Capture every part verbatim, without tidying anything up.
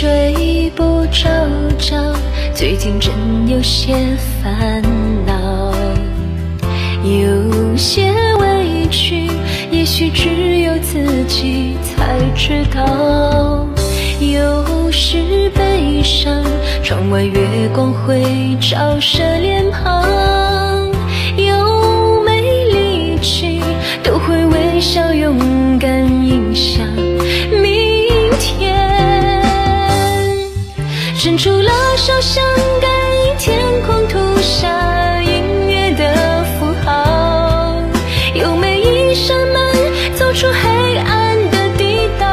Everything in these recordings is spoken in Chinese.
睡不着觉，最近真有些烦恼，有些委屈，也许只有自己才知道。有时悲伤，窗外月光会照射脸庞，有没力气，都会微笑勇敢迎向明天。伸出了手，想给天空涂下音乐的符号，有没一扇门走出黑暗的地道，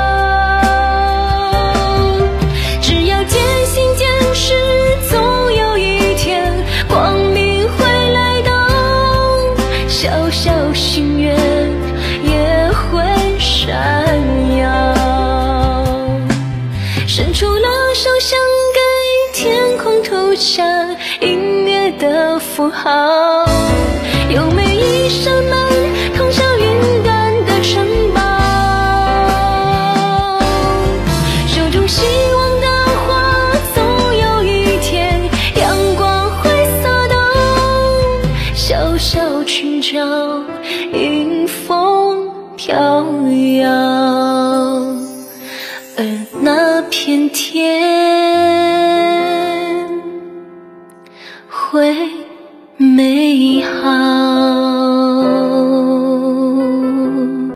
只要坚信坚持，总有一天光明会来到，小小心愿也会闪耀。伸出了手，想给天空涂下音乐的符号，有没一扇门通向云端的城堡，手中希望的花，总有一天阳光会洒到，小小裙角迎风飘摇，而那片天会美好。